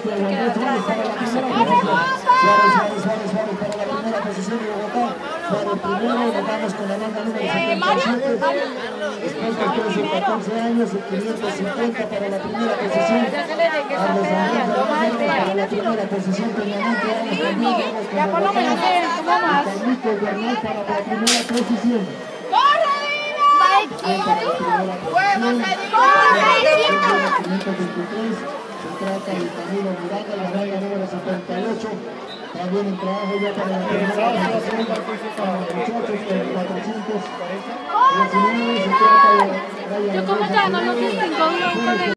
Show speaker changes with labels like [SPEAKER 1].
[SPEAKER 1] primera posición de Bogotá. Para el primero, nos vamos con la banda número 57. Después de 14 años, 550 para la primera posición. Para la primera posición, Peñamante,
[SPEAKER 2] ya por lo menos se suma más.
[SPEAKER 1] Carlitos Bernal para la primera posición.
[SPEAKER 2] ¡Corre,
[SPEAKER 1] Se trata de Camilo Miranda, la banda número 78. También el trabajo ya para la primera posición para los muchachos con 419. Se trata de Ryan.
[SPEAKER 2] Yo como ya no lo distingo,